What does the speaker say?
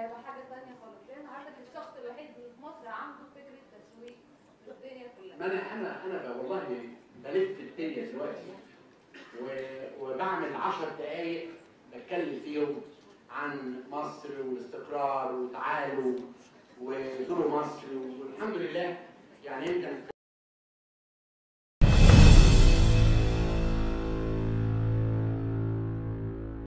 هيبقى حاجه ثانيه خالص، لان حضرتك الشخص الوحيد اللي في مصر عنده فكره تسويق الدنيا كلها. ما انا والله بلف الدنيا دلوقتي وبعمل 10 دقايق بتكلم فيهم عن مصر والاستقرار وتعالوا وزوروا مصر، والحمد لله يعني يمكن